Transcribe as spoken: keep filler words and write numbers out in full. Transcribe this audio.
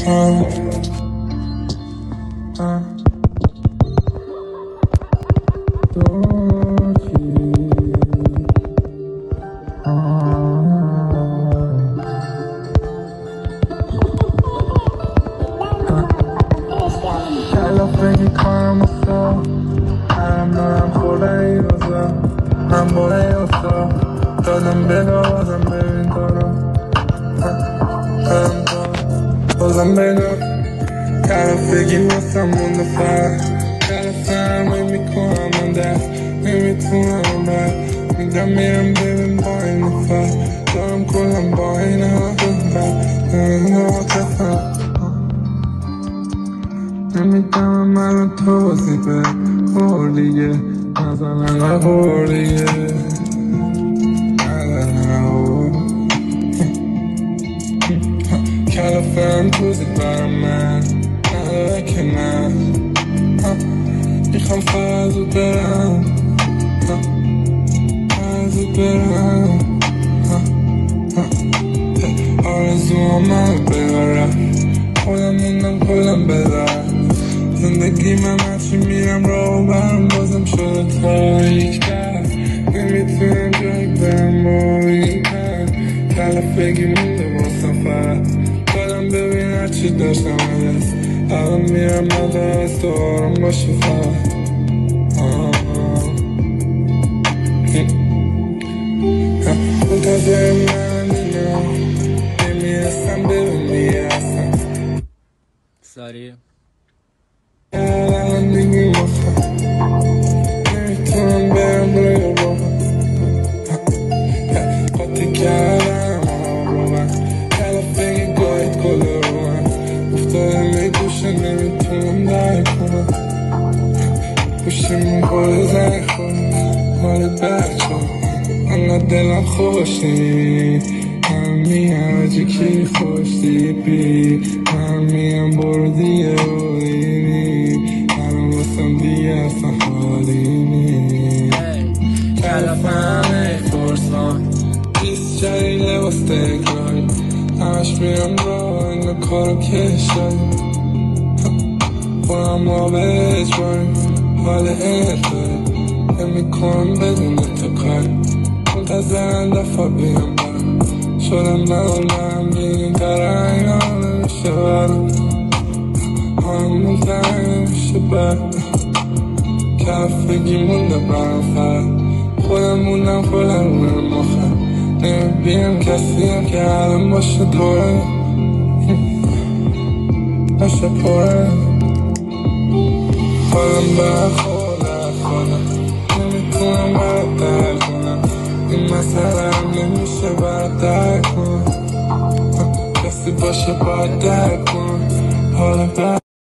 uh, uh. فکر کنم اصلا هرم دارم خوله ای روزا من باره اصلا دادم بگاه بازم ببین دارم هرم دارم بازم بگاه طرفگی واسم مونده فرق طرفم نمیکنم من دست نمیتونم بر میدم میرم ببین با این فرق دارم کلم با این ها نمیدم من تو وظیفه خوردیگه نزنن خوردیگه کلافم توزی برام من نداره که نه میخوام فرزود برم فرزود برم آرزوام منو ببرم خودم موندم کلم بدارم زندگی من هرچی میرم راه برم بازم شده تاریک در نمیتونم جایی برم با این پر کلافگی مونده واسم فقط خودم ببین هرچی داشتم هست الان میرم مدرس دارم باشه فقط منتظر من اینا نمیرسم ببین میرسم ساری الان دیگه مخم نمیتونم برم روی با قاطی کردم رو من کلافگی گاهید کل رو من افتاده میگوشه نمیتونم در کنم گوشی میخوره زنگ خورم مال بچه انقدر دلم خوشی من میام جی کی خوشی بی من میام برو دیگه بودینی الان واسم دیگه اصلا خالی نی کلافم ای فرسان بیست جایی لباس تکراری همش میرم را این کارو کشایی خورم آب اجباری حال اجباری نمیکنم بدون تو کاری منتظرم دفعه بیام برم شدم مولم بینیم در اینا نمیشه برم همون زنگ نمیشه برم کلافگی مونده برم فرق خودم موندم خودم روی مخم نمیبینم کسی هم که الان باشه دوره باشه پره خودم برخوره خودم نمیتونم برد در کنم این مسئله هم نمیشه برد در کنم کسی باشه باید در کنم حالا